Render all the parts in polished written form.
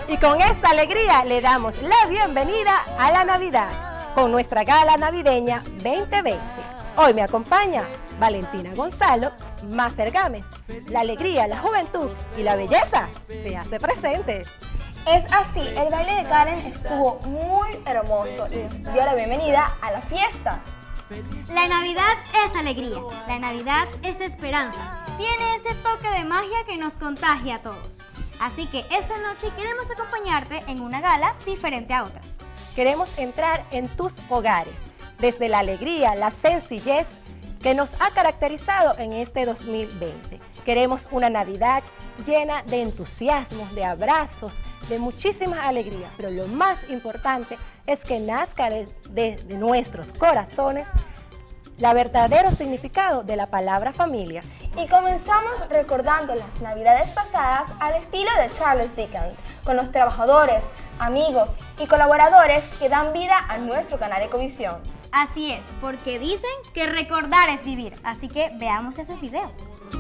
Y con esta alegría le damos la bienvenida a la Navidad con nuestra gala navideña 2020. Hoy me acompaña Valentina Gonzalo, Mafer Gámez. La alegría, la juventud y la belleza se hace presente. Es así, el baile de Karen estuvo muy hermoso y nos dio la bienvenida a la fiesta. La Navidad es alegría, la Navidad es esperanza. Tiene ese toque de magia que nos contagia a todos. Así que esta noche queremos acompañarte en una gala diferente a otras. Queremos entrar en tus hogares, desde la alegría, la sencillez que nos ha caracterizado en este 2020. Queremos una Navidad llena de entusiasmos, de abrazos, de muchísimas alegrías, pero lo más importante es que nazca de nuestros corazones el verdadero significado de la palabra familia. Y comenzamos recordando las Navidades pasadas al estilo de Charles Dickens, con los trabajadores, amigos y colaboradores que dan vida a nuestro canal Ecovisión. Así es, porque dicen que recordar es vivir, así que veamos esos videos.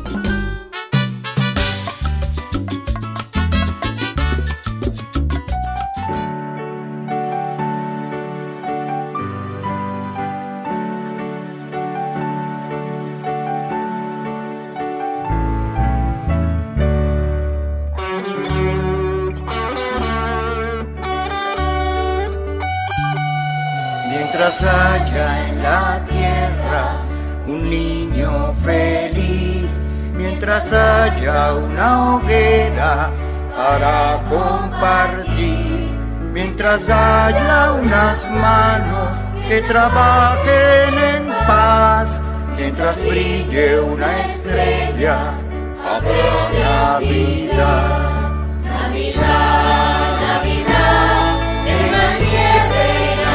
Mientras haya en la tierra un niño feliz, mientras haya una hoguera para compartir, mientras haya unas manos que trabajen en paz, mientras brille una estrella, habrá Navidad. Navidad, Navidad, en la nieve.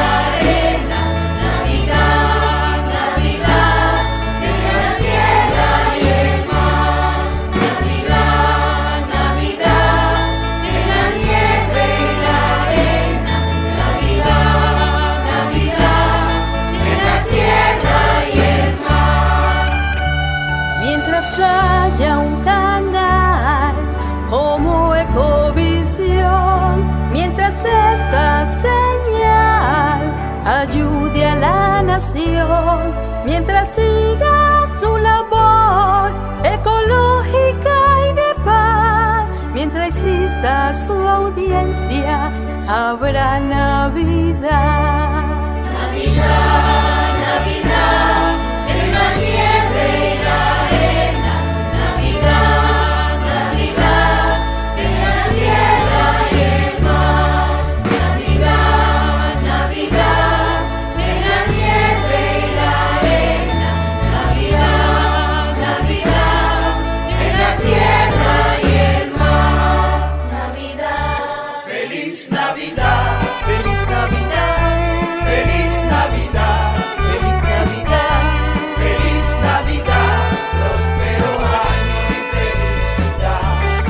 Haya un canal como Ecovisión, mientras esta señal ayude a la nación, mientras siga su labor ecológica y de paz, mientras exista su audiencia, habrá Navidad. Navidad, Navidad, en la nieve y la arena. Navidad, Navidad, en la tierra y el mar. Navidad, Navidad, en la nieve y la arena. Navidad, Navidad, en la tierra y el mar. Navidad. Feliz Navidad, feliz Navidad, feliz Navidad, feliz Navidad, feliz Navidad, próspero año y felicidad.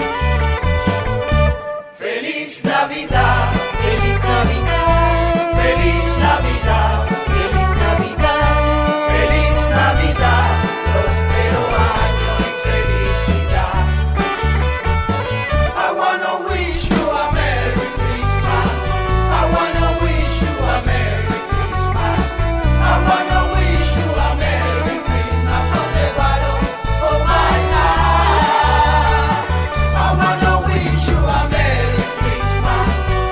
Feliz Navidad, feliz Navidad, feliz Navidad, feliz Navidad, feliz Navidad, próspero año y felicidad. I wanna wish you a Merry Christmas. I wanna wish you a Merry Christmas. I wanna wish you a Merry Christmas from the bottom of my heart. I wanna wish you a Merry Christmas.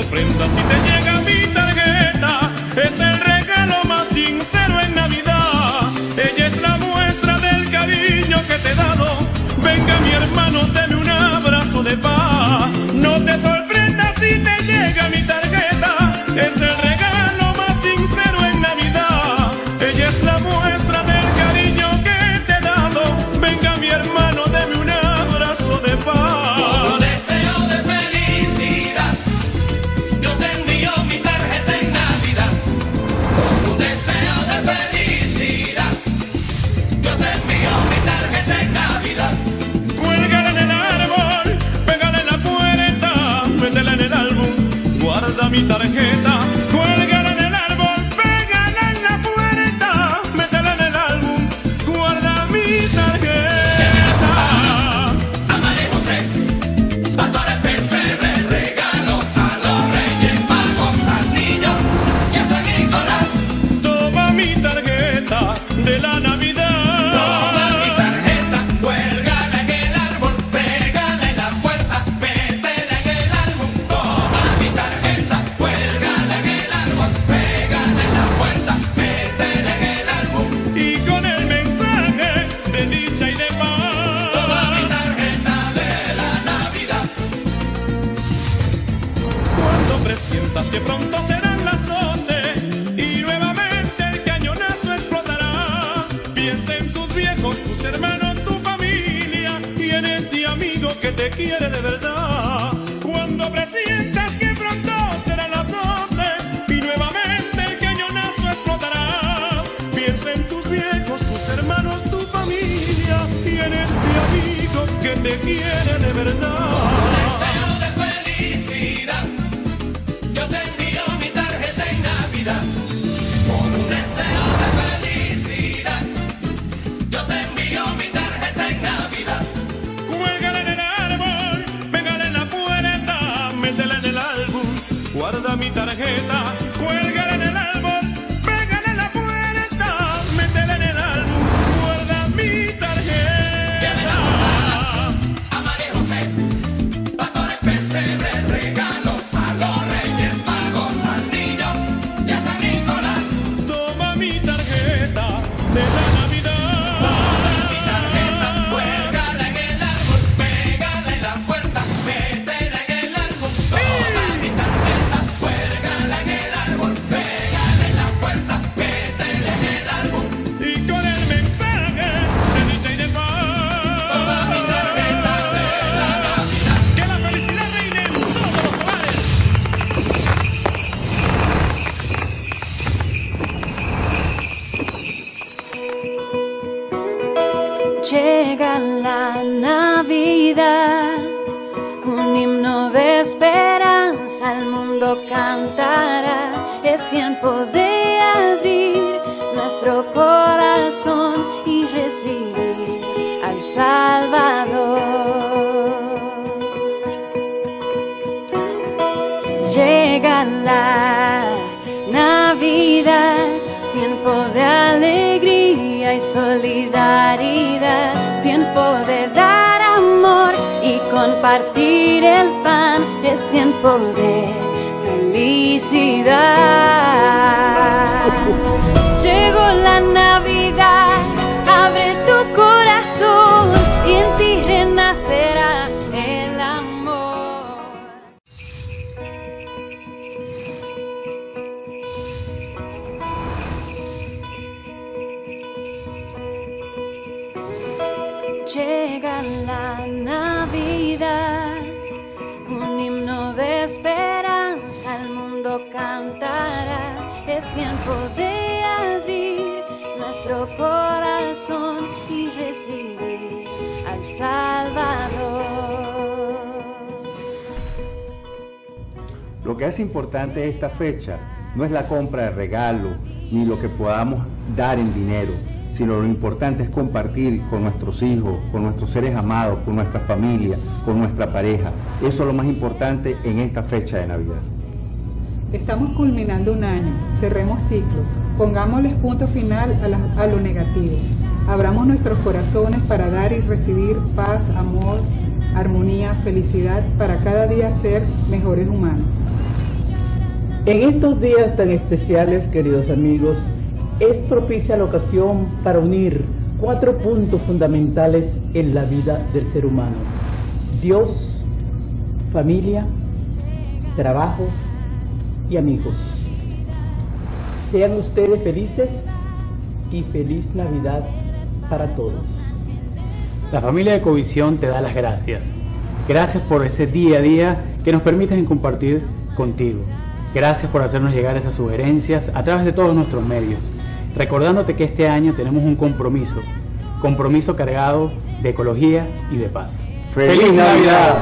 sorprendas si te llega mi tarjeta. Es el regalo más sincero en Navidad. Ella es la muestra del cariño que te he dado. Venga mi hermano, deme un abrazo de paz. No te sorprendas si te llega mi tarjeta. Es el regalo más sincero en Navidad. Ella es la muestra del cariño que te he dado. Venga mi hermano, deme un abrazo de paz. Con un deseo de felicidad, yo te envío mi tarjeta en Navidad. Con un deseo de felicidad, yo te envío mi tarjeta en Navidad. Cuélgala en el árbol, pégala en la puerta, métela en el álbum, guarda mi tarjeta. Cuélgala en el árbol, pégala en la puerta, métela en el álbum, guarda mi tarjeta. A María José, pastores, pesebre, regalos a los Reyes Magos, al niño y a San Nicolás. Toma mi tarjeta de la Navidad. Toma mi tarjeta, cuélgala en el árbol, pégala en la puerta, métela en el álbum. Toma mi tarjeta, cuélgala en el árbol, pégala en la puerta, métela en el álbum. Y con el mensaje de dicha y de Toma mi paz. tarjeta de la Navidad. Cuando presientas que pronto serán las 12 y nuevamente el cañonazo explotará, piensa en tus viejos, tus hermanos, tu familia y en este amigo que te quiere de verdad. Cuando presientas que pronto serán las 12 y nuevamente el cañonazo explotará, piensa en tus viejos, tus hermanos, tu familia y en este amigo que te quiere de verdad. Deseo de felicidad, yo te envío mi tarjeta en Navidad. Con un deseo de felicidad, yo te envío mi tarjeta en Navidad. Cuélgala en el árbol, pégala en la puerta, métela en el álbum, guarda mi tarjeta. Cuélgala en el árbol, pégala en la puerta, métela en el álbum, guarda mi tarjeta. A María José, pastores, pesebre, regalos a los Reyes Magos, al niño y a San Nicolás. Toma mi tarjeta de la Navidad. Toma mi tarjeta, cuélgala en el árbol, pégala en la puerta, métela en el álbum. Toma mi tarjeta, cuélgala en el árbol, pégala en la puerta, métela en el álbum. Y con el mensaje de dicha y de Toma mi tarjeta de paz. la Navidad. Que la felicidad reine en todos los hogares. Llega la Navidad, un himno de esperanza, el mundo cantará. Es tiempo de abrir nuestro corazón y recibir al Salvador. Llega la Navidad, tiempo de alegría y solidaridad, tiempo de dar amor y compartir el pan, es tiempo de felicidad. Llegó la Navidad, abre tu corazón y en ti renacerá el amor. Llega la Navidad, un himno de esperanza, el mundo cantará. Es tiempo de abrir nuestro corazón y recibir al Salvador. Lo que es importante de esta fecha no es la compra de regalos ni lo que podamos dar en dinero, sino lo importante es compartir con nuestros hijos, con nuestros seres amados, con nuestra familia, con nuestra pareja. Eso es lo más importante en esta fecha de Navidad. Estamos culminando un año, cerremos ciclos, pongámosles punto final a lo negativo. Abramos nuestros corazones para dar y recibir paz, amor, armonía, felicidad, para cada día ser mejores humanos. En estos días tan especiales, queridos amigos, es propicia la ocasión para unir 4 puntos fundamentales en la vida del ser humano: Dios, familia, trabajo y amigos. Sean ustedes felices y feliz Navidad para todos. La familia de Ecovisión te da las gracias. Gracias por ese día a día que nos permiten compartir contigo. Gracias por hacernos llegar esas sugerencias a través de todos nuestros medios. Recordándote que este año tenemos un compromiso cargado de ecología y de paz. ¡Feliz Navidad!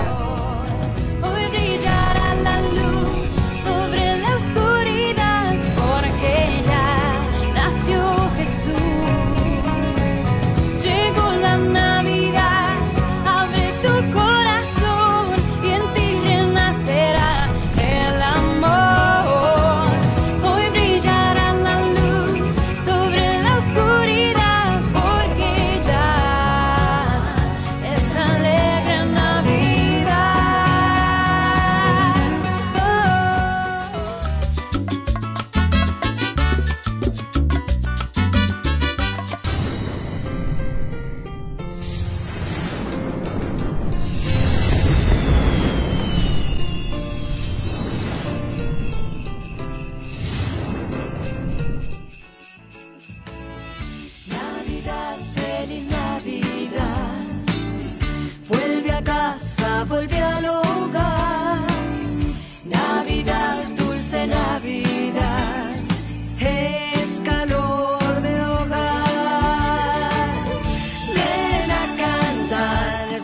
Feliz Navidad, vuelve a casa, vuelve al hogar. Navidad, dulce Navidad, es calor de hogar. Ven a cantar,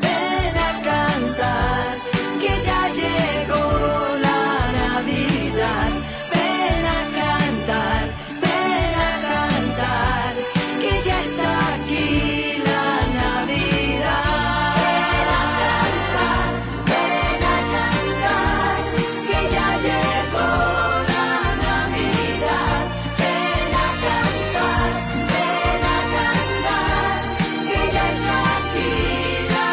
que ya llegó la Navidad. Ven a cantar, que ya está aquí la Navidad. Ven a cantar, que ya llegó la Navidad. Ven a cantar, que ya está aquí la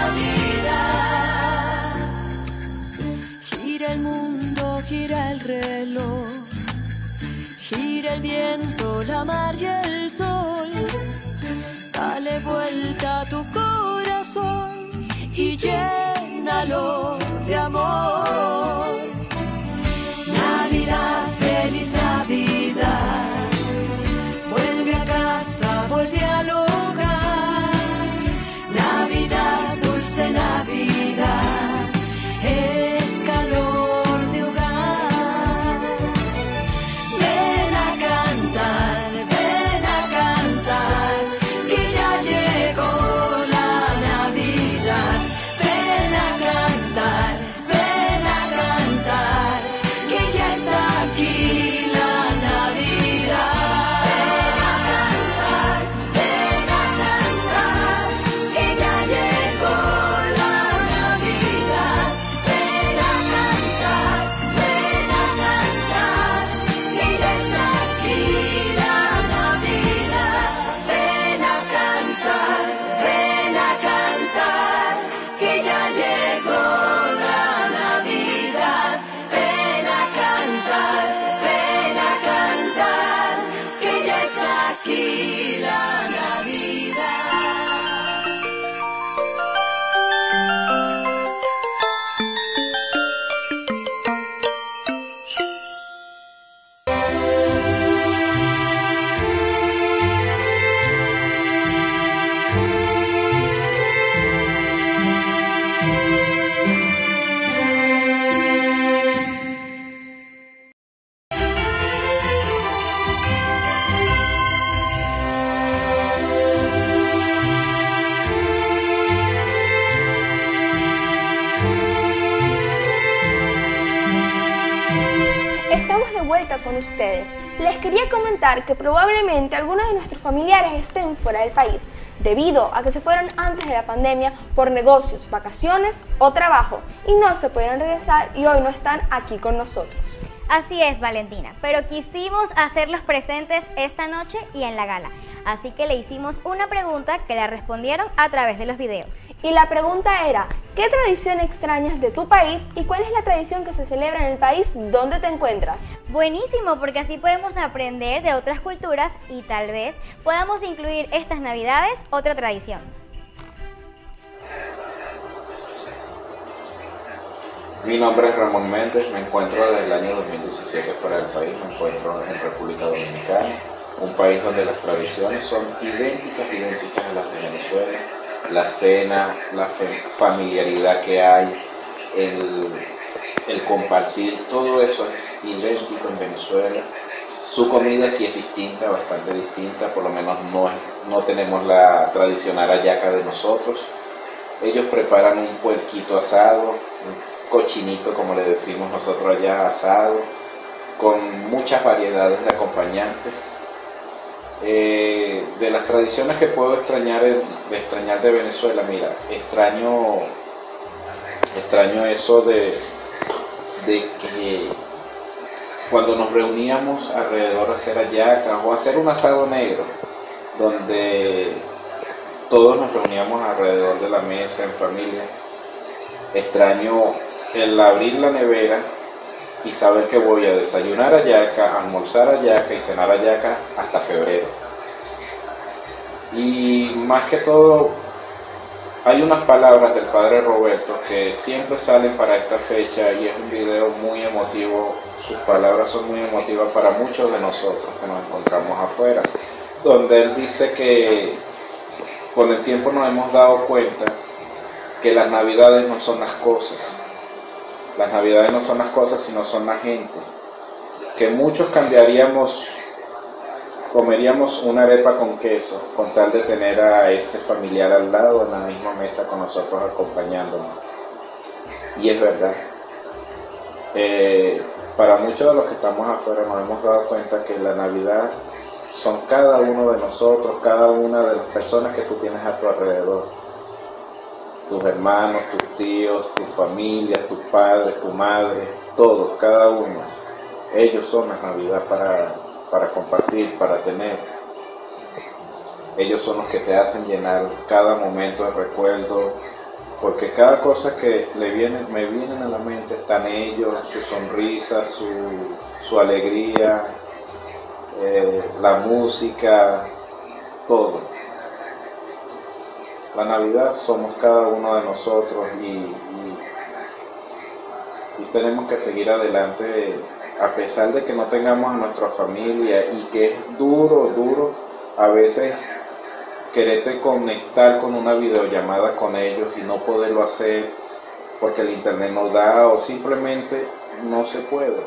Navidad. Gira el mundo, gira el reloj, gira el viento, la mar y el sol. Dale vuelta a tu corazón y llénalo de amor. Navidad, feliz Navidad, vuelve a casa, vuelve al hogar. Navidad, dulce Navidad, es calor de hogar. Ven a cantar, que ya llegó la Navidad. Ven a cantar, que ya está aquí la Navidad. Ven a cantar, que ya llegó la Navidad. Ven a cantar, que ya está aquí la Navidad. Ven a cantar, que ya llegó la Navidad. Ven a cantar, que ya está aquí la Navidad. Estamos de vuelta con ustedes. Les quería comentar que probablemente algunos de nuestros familiares estén fuera del país, debido a que se fueron antes de la pandemia por negocios, vacaciones o trabajo y no se pudieron regresar y hoy no están aquí con nosotros. Así es, Valentina, pero quisimos hacerlos presentes esta noche y en la gala. Así que le hicimos una pregunta que la respondieron a través de los videos. Y la pregunta era, ¿qué tradición extrañas de tu país y cuál es la tradición que se celebra en el país donde te encuentras? Buenísimo, porque así podemos aprender de otras culturas y tal vez podamos incluir estas navidades otra tradición. Mi nombre es Ramón Méndez, me encuentro desde el año 2017 fuera del país, me encuentro en República Dominicana, un país donde las tradiciones son idénticas a las de Venezuela. La cena, la familiaridad que hay, el compartir, todo eso es idéntico en Venezuela. Su comida sí es distinta, bastante distinta, por lo menos no tenemos la tradicional hallaca de nosotros. Ellos preparan un puerquito asado, un cochinito como le decimos nosotros allá, asado, con muchas variedades de acompañantes. De las tradiciones que puedo extrañar de Venezuela, mira, extraño eso de que cuando nos reuníamos alrededor a hacer hallacas o hacer un asado negro, donde todos nos reuníamos alrededor de la mesa en familia. Extraño el abrir la nevera y saber que voy a desayunar hallaca, almorzar hallaca y cenar hallaca hasta febrero. Y más que todo, hay unas palabras del padre Roberto que siempre salen para esta fecha y es un video muy emotivo. Sus palabras son muy emotivas para muchos de nosotros que nos encontramos afuera, donde él dice que con el tiempo nos hemos dado cuenta que las navidades no son las cosas. Las navidades no son las cosas, sino son la gente. Que muchos comeríamos una arepa con queso, con tal de tener a ese familiar al lado en la misma mesa con nosotros acompañándonos. Y es verdad. Para muchos de los que estamos afuera nos hemos dado cuenta que la Navidad son cada uno de nosotros, cada una de las personas que tú tienes a tu alrededor. Tus hermanos, tus tíos, tu familia, tus padres, tu madre, todos, cada uno. Ellos son la Navidad para compartir, para tener. Ellos son los que te hacen llenar cada momento de recuerdo, porque cada cosa que me vienen a la mente están ellos, su sonrisa, su alegría, la música, todo. La Navidad somos cada uno de nosotros y tenemos que seguir adelante a pesar de que no tengamos a nuestra familia y que es duro a veces quererte conectar con una videollamada con ellos y no poderlo hacer porque el internet no da o simplemente no se puede.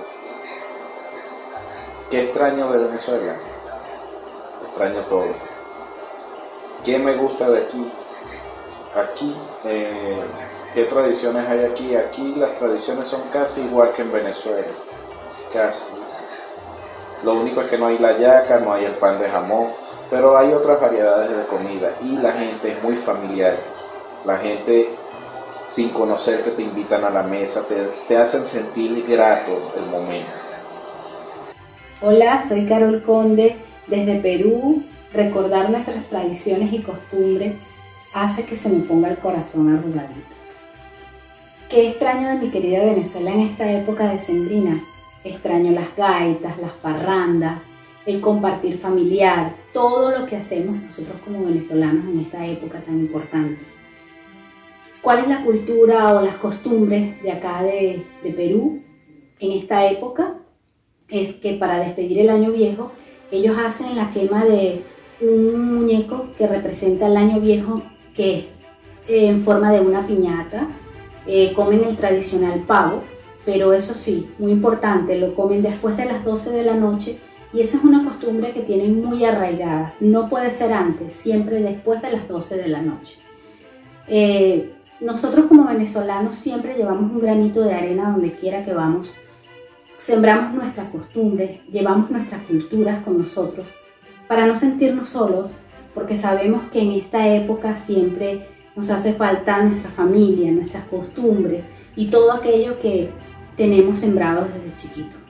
¿Qué extraño de Venezuela? Extraño todo. ¿Qué me gusta de aquí? Aquí, ¿qué tradiciones hay aquí? Aquí las tradiciones son casi igual que en Venezuela, casi. Lo único es que no hay la hallaca, no hay el pan de jamón, pero hay otras variedades de comida y la gente es muy familiar. La gente, sin conocerte, te invitan a la mesa, te hacen sentir grato el momento. Hola, soy Carol Conde, desde Perú. Recordar nuestras tradiciones y costumbres hace que se me ponga el corazón arrugadito. ¿Qué extraño de mi querida Venezuela en esta época decembrina? Extraño las gaitas, las parrandas, el compartir familiar, todo lo que hacemos nosotros como venezolanos en esta época tan importante. ¿Cuál es la cultura o las costumbres de acá de Perú en esta época? Es que para despedir el año viejo, ellos hacen la quema de un muñeco que representa el año viejo, que es en forma de una piñata. Comen el tradicional pavo, pero eso sí, muy importante, lo comen después de las 12 de la noche y esa es una costumbre que tienen muy arraigada. No puede ser antes, siempre después de las 12 de la noche. Nosotros como venezolanos siempre llevamos un granito de arena donde quiera que vamos. Sembramos nuestras costumbres, llevamos nuestras culturas con nosotros para no sentirnos solos, porque sabemos que en esta época siempre nos hace falta nuestra familia, nuestras costumbres y todo aquello que tenemos sembrado desde chiquito.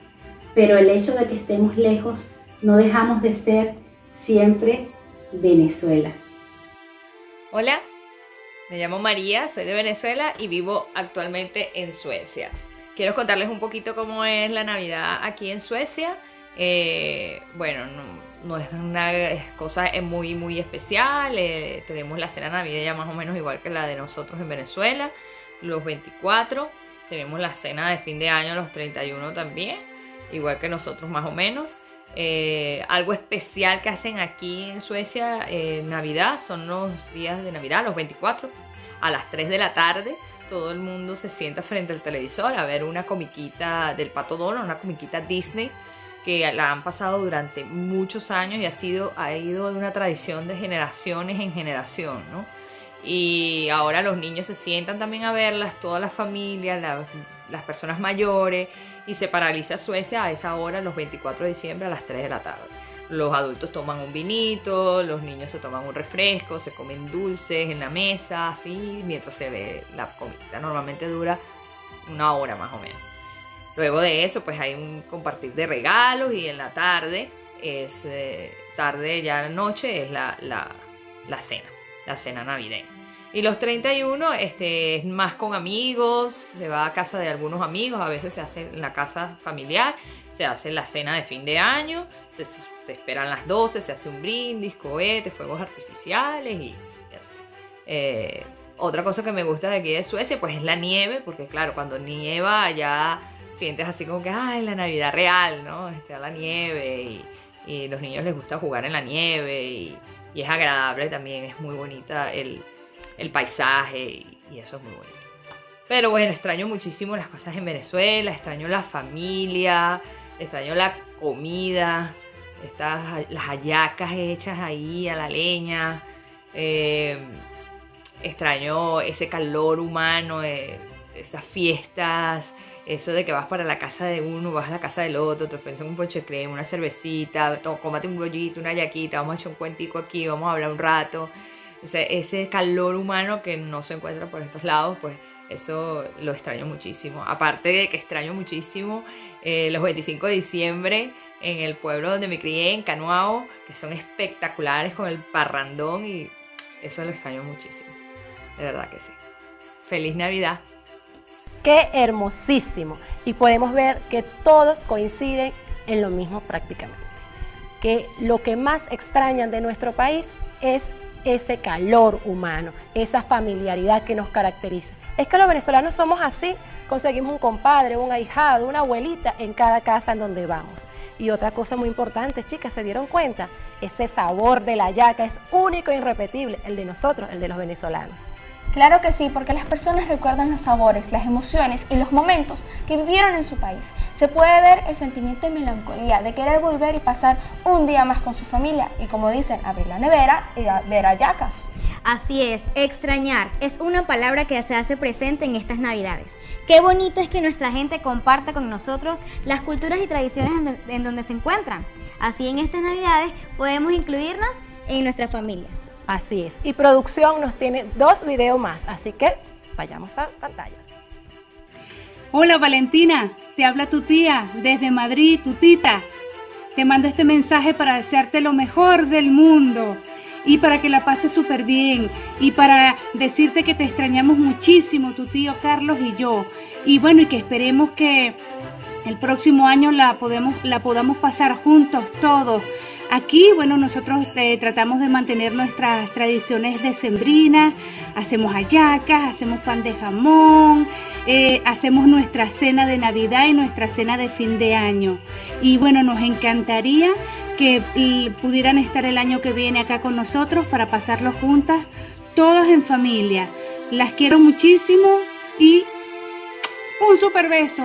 pero el hecho de que estemos lejos no dejamos de ser siempre Venezuela. Hola, me llamo María, soy de Venezuela y vivo actualmente en Suecia. Quiero contarles un poquito cómo es la Navidad aquí en Suecia. Bueno, no es una cosa muy especial. Tenemos la cena navideña más o menos igual que la de nosotros en Venezuela, los 24. Tenemos la cena de fin de año los 31 también, igual que nosotros más o menos. Algo especial que hacen aquí en Suecia Navidad son los días de Navidad, los 24, a las 3 de la tarde. Todo el mundo se sienta frente al televisor a ver una comiquita del Pato Donald, una comiquita Disney que la han pasado durante muchos años y ha ido de una tradición de generaciones en generación, ¿no? Y ahora los niños se sientan también a verlas, todas las familias, las personas mayores, y se paraliza Suecia a esa hora, los 24 de diciembre a las 3 de la tarde. Los adultos toman un vinito, los niños se toman un refresco, se comen dulces en la mesa, así, mientras se ve la comida. Normalmente dura 1 hora más o menos. Luego de eso, pues hay un compartir de regalos y en la tarde, tarde ya noche, es la cena navideña. Y los 31 es más con amigos, se va a casa de algunos amigos, a veces se hace en la casa familiar, se hace la cena de fin de año, se esperan las 12, se hace un brindis, cohetes, fuegos artificiales y así. Otra cosa que me gusta de aquí de Suecia pues es la nieve, porque claro, cuando nieva ya sientes así como que ¡ay, la Navidad real!, ¿no? La nieve y los niños les gusta jugar en la nieve y es agradable también, es muy bonita el paisaje y eso es muy bonito. Pero bueno, extraño muchísimo las cosas en Venezuela, extraño la familia, extraño la comida, las hallacas hechas ahí a la leña, extraño ese calor humano, esas fiestas, eso de que vas para la casa de uno, vas a la casa del otro, te ofrecen un ponche de crema, una cervecita, cómate un bollito, una hallaquita, vamos a echar un cuentico aquí, vamos a hablar un rato. Ese calor humano que no se encuentra por estos lados, pues eso lo extraño muchísimo. Aparte de que extraño muchísimo los 25 de diciembre en el pueblo donde me crié, en Canoao, que son espectaculares con el parrandón y eso lo extraño muchísimo. De verdad que sí. ¡Feliz Navidad! ¡Qué hermosísimo! Y podemos ver que todos coinciden en lo mismo prácticamente. Que lo que más extrañan de nuestro país es ese calor humano, esa familiaridad que nos caracteriza. Es que los venezolanos somos así, conseguimos un compadre, un ahijado, una abuelita en cada casa en donde vamos. Y otra cosa muy importante, chicas, ¿se dieron cuenta? Ese sabor de la hallaca es único e irrepetible, el de nosotros, el de los venezolanos. Claro que sí, porque las personas recuerdan los sabores, las emociones y los momentos que vivieron en su país. Se puede ver el sentimiento de melancolía, de querer volver y pasar un día más con su familia y, como dicen, abrir la nevera y ver hallacas. Así es, extrañar es una palabra que se hace presente en estas Navidades. Qué bonito es que nuestra gente comparta con nosotros las culturas y tradiciones en donde se encuentran. Así en estas Navidades podemos incluirnos en nuestra familia. Así es, y producción nos tiene 2 videos más, así que vayamos a pantalla. Hola Valentina, te habla tu tía desde Madrid, tu tita. Te mando este mensaje para desearte lo mejor del mundo y para que la pases súper bien y para decirte que te extrañamos muchísimo, tu tío Carlos y yo. Y bueno, y que esperemos que el próximo año la podamos pasar juntos todos. Aquí, bueno, nosotros tratamos de mantener nuestras tradiciones decembrinas, hacemos hallacas, hacemos pan de jamón, hacemos nuestra cena de Navidad y nuestra cena de fin de año. Y bueno, nos encantaría que pudieran estar el año que viene acá con nosotros para pasarlo juntas, todos en familia. Las quiero muchísimo y un súper beso.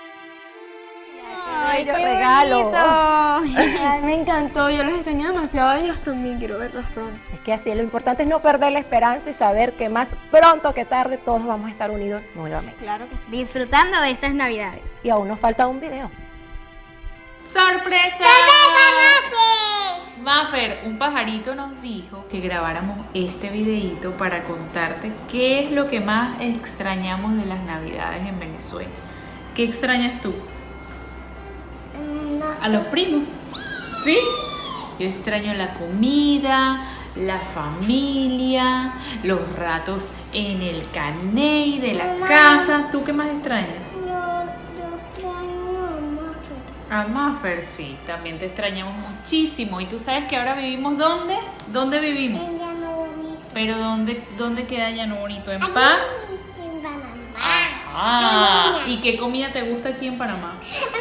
¡Ay, qué regalo! bonito! Ay, me encantó, yo los extrañé demasiado y ellos también quiero verlos pronto. Es que así, lo importante es no perder la esperanza y saber que más pronto que tarde todos vamos a estar unidos nuevamente. Claro que sí. Disfrutando de estas Navidades. Y aún nos falta un video. ¡Sorpresa! ¡Sorpresa, Maffer! Maffer, un pajarito nos dijo que grabáramos este videíto para contarte qué es lo que más extrañamos de las Navidades en Venezuela. ¿Qué extrañas tú? ¿A los primos? ¿Sí? Yo extraño la comida, la familia, los ratos en el caney de la casa. ¿Tú qué más extrañas? Yo extraño A Maffer, sí, también te extrañamos muchísimo. Y tú sabes que ahora vivimos ¿dónde? ¿Dónde vivimos? En Llano Bonito. Pero ¿dónde queda Llano Bonito? ¿En Paz? En Panamá. Ah, ¿y qué comida te gusta aquí en Panamá?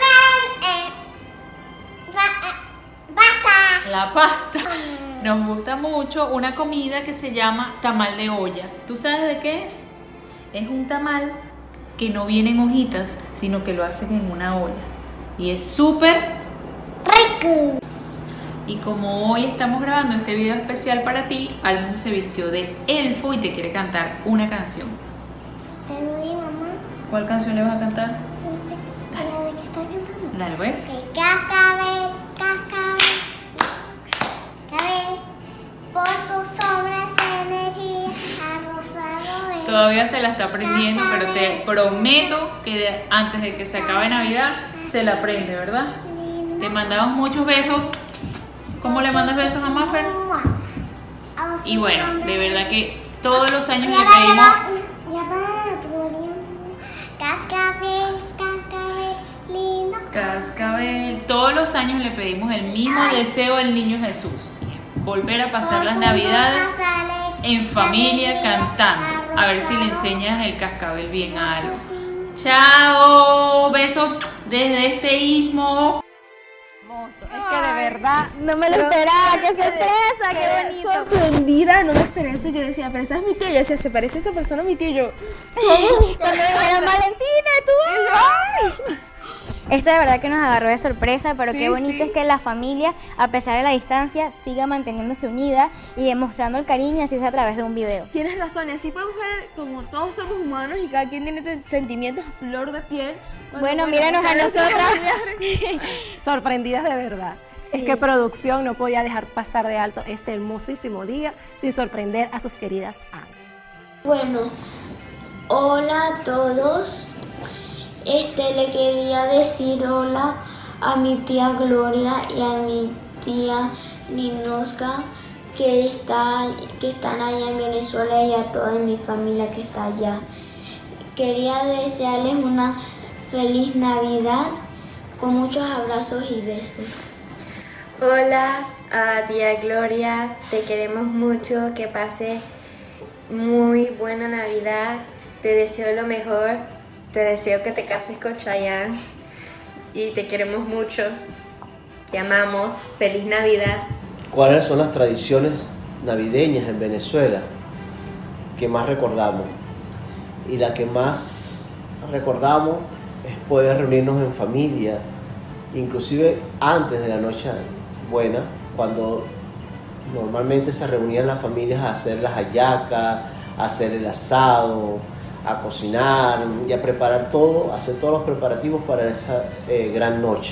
Pasta. La pasta. Nos gusta mucho una comida que se llama tamal de olla. ¿Tú sabes de qué es? Es un tamal que no viene en hojitas, sino que lo hacen en una olla. Y es súper rico. Y como hoy estamos grabando este video especial para ti, Almu se vistió de elfo y te quiere cantar una canción. Te lo di, mamá. ¿Cuál canción le vas a cantar? La que está cantando. Dale, pues. Cascabel, cascabel, cascabel, por tus obras energía, ha rosado el... Todavía se la está aprendiendo, pero te prometo que antes de que se acabe Navidad se la aprende, ¿verdad? Te mandamos muchos besos. ¿Cómo le mandas besos a Maffer? Y bueno, de verdad que todos los años le pedimos... Ya va, todavía. Cascabel, cascabel, lindo. Cascabel. Todos los años le pedimos el mismo deseo al niño Jesús. Volver a pasar las Navidades en familia cantando. A ver si le enseñas el cascabel bien a algo. Chao. Besos desde este istmo. Es que de verdad no me lo esperaba, qué sorpresa, qué bonito. Sorprendida, no me esperé eso. Yo decía, pero esa es mi tía. Yo decía, se parece a esa persona a mi tía. Yo, cuando dijeron Valentina, tú. Esto de verdad que nos agarró de sorpresa, pero qué bonito es que la familia, a pesar de la distancia, siga manteniéndose unida y demostrando el cariño, así sea a través de un video. Tienes razón, y así podemos ver como todos somos humanos y cada quien tiene sentimientos a flor de piel. Bueno, míranos a nosotras. Sorprendidas de verdad. Sí. Es que producción no podía dejar pasar de alto este hermosísimo día sin sorprender a sus queridas amas. Bueno, hola a todos. Le quería decir hola a mi tía Gloria y a mi tía Ninoska que están allá en Venezuela y a toda mi familia que está allá. Quería desearles una feliz Navidad con muchos abrazos y besos. Hola a tía Gloria, te queremos mucho, que pase muy buena Navidad, te deseo lo mejor, te deseo que te cases con Chayanne y te queremos mucho, te amamos, feliz Navidad. ¿Cuáles son las tradiciones navideñas en Venezuela que más recordamos? Y la que más recordamos es poder reunirnos en familia, inclusive antes de la noche buena, cuando normalmente se reunían las familias a hacer las hallacas, a hacer el asado, a cocinar y a preparar todo, a hacer todos los preparativos para esa gran noche.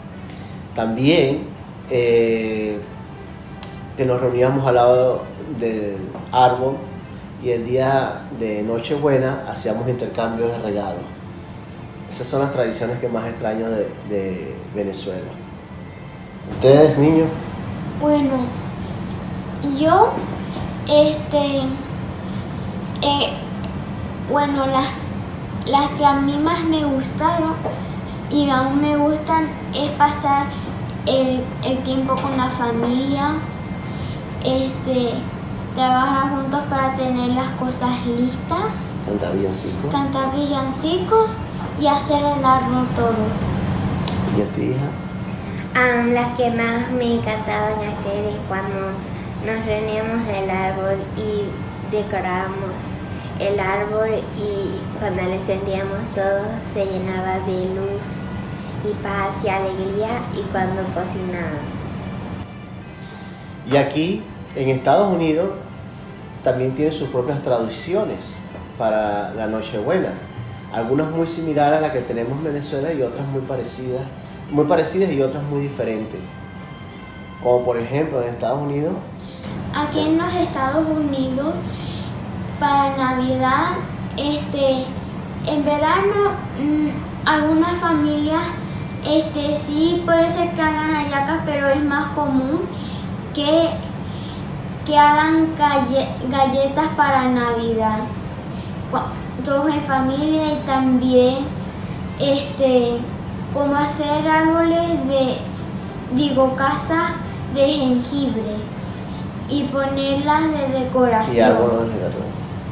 También que nos reuníamos al lado del árbol y el día de Nochebuena hacíamos intercambios de regalos. Esas son las tradiciones que más extraño de Venezuela. ¿Ustedes, niños? Bueno, yo, bueno, las que a mí más me gustaron y aún me gustan es pasar el tiempo con la familia, trabajar juntos para tener las cosas listas, cantar villancicos y hacer el árbol todos. ¿Y a ti, hija? Las que más me encantaban hacer es cuando nos reuníamos el árbol y decorábamos el árbol y cuando lo encendíamos todo se llenaba de luz y paz y alegría y cuando cocinábamos. Y aquí en Estados Unidos también tienen sus propias tradiciones para la Nochebuena. Algunas muy similares a las que tenemos en Venezuela y otras muy parecidas y otras muy diferentes. Como por ejemplo en Estados Unidos. Aquí en los Estados Unidos, para Navidad, en verano algunas familias Sí puede ser que hagan hallacas, pero es más común que hagan galletas para Navidad. Todos en familia, y también como hacer casas de jengibre y ponerlas de decoración. Y árboles de verdad.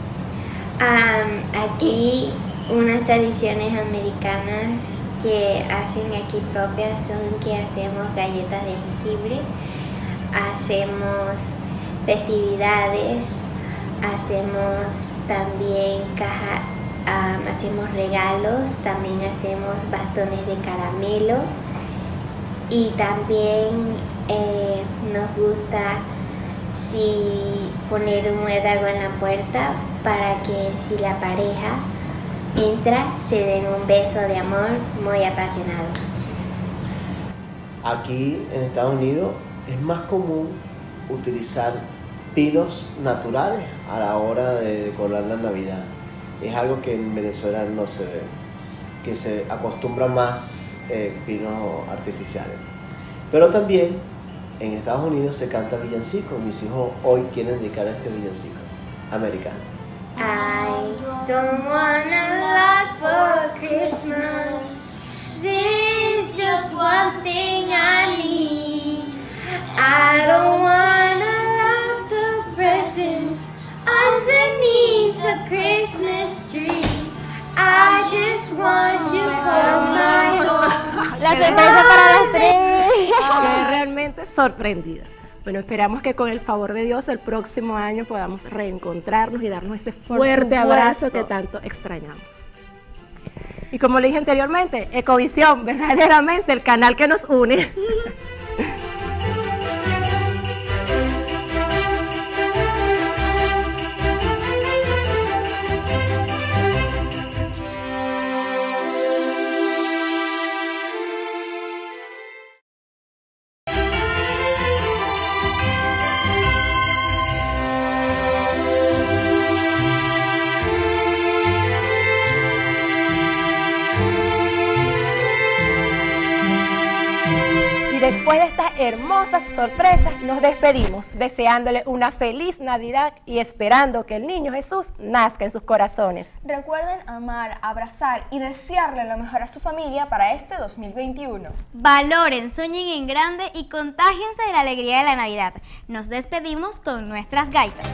Aquí unas tradiciones americanas que hacen aquí propias son que hacemos galletas de jengibre, hacemos festividades, hacemos también hacemos regalos, también hacemos bastones de caramelo, y también nos gusta poner un muérdago en la puerta para que si la pareja entra se den un beso de amor muy apasionado. Aquí en Estados Unidos es más común utilizar pinos naturales a la hora de decorar la Navidad. Es algo que en Venezuela no se ve, que se acostumbra más pinos artificiales. Pero también en Estados Unidos se canta villancico. Mis hijos hoy quieren dedicar este villancico americano. I don't want a lot for Christmas. There's just one thing I need. I don't want a lot of presents underneath the Christmas tree. I just want you for my home. La sorpresa para las tres. Quedé realmente sorprendida. Bueno, esperamos que con el favor de Dios el próximo año podamos reencontrarnos y darnos ese fuerte abrazo que tanto extrañamos. Y como le dije anteriormente, Ecovisión, verdaderamente el canal que nos une. Después de estas hermosas sorpresas, nos despedimos deseándole una feliz Navidad y esperando que el niño Jesús nazca en sus corazones. Recuerden amar, abrazar y desearle lo mejor a su familia para este 2021. Valoren, sueñen en grande y contágiense de la alegría de la Navidad. Nos despedimos con nuestras gaitas.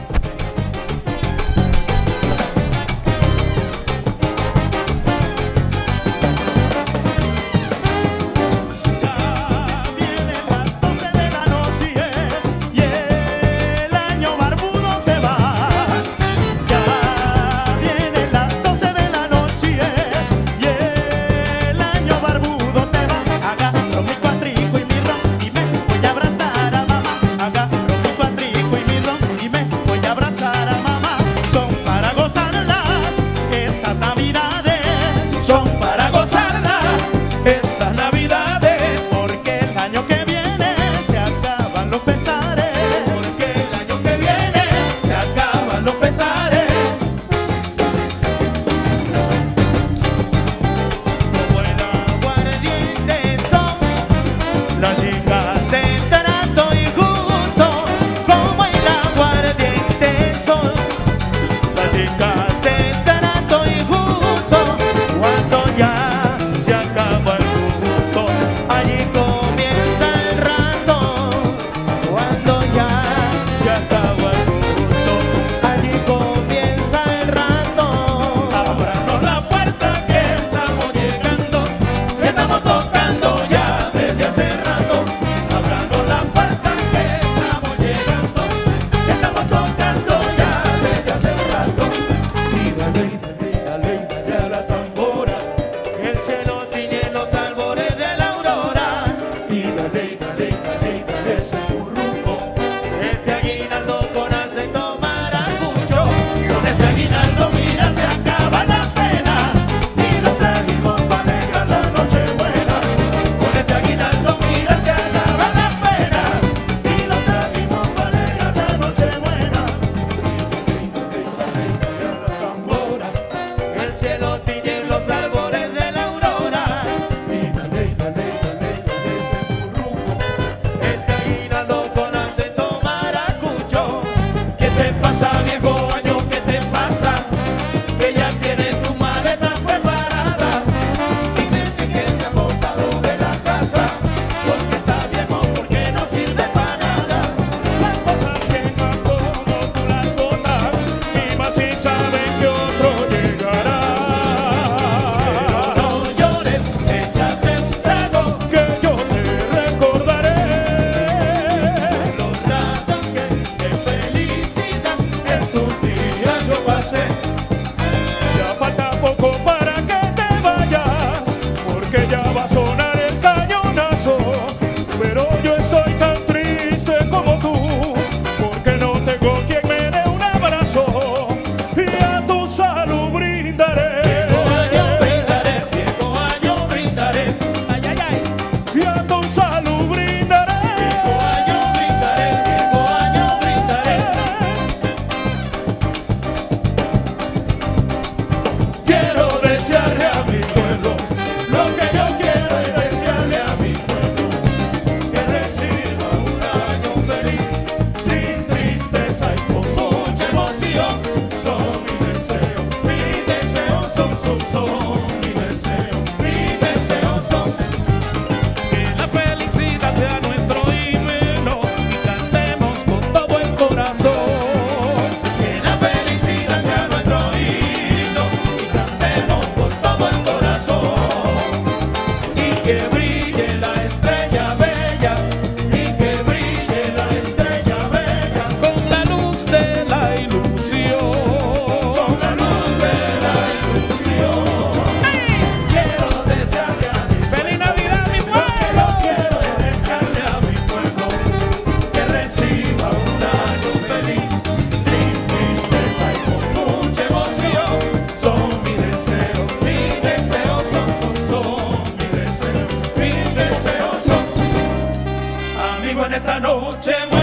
Cuando ya se acaba el gusto. va a sonar el cañonazo, pero yo estoy tan triste como tú, porque no tengo quien me dé un abrazo, y a tu salud brindaré. Viejo año brindaré, ay, ay, ay. Y a tu salud brindaré. Viejo año brindaré. Quiero desearle a mi pueblo lo que yo quiero y desearle a mi pueblo que reciba un año feliz, sin tristeza y con mucha emoción. Son mi deseo son mi deseo, son. Que la felicidad sea nuestro himno y cantemos con todo el corazón. Que la felicidad sea nuestro himno y cantemos con todo el corazón. Y que brille la estrella bella, y que brille la estrella bella, con la luz de la ilusión. Con la luz de la ilusión. Quiero desearle a mi pueblo. ¡Feliz Navidad, mi pueblo! Quiero desearle a mi pueblo que reciba un año feliz, sin tristeza y con mucha emoción. Son mi deseo son mi deseo son. Amigo, en esta noche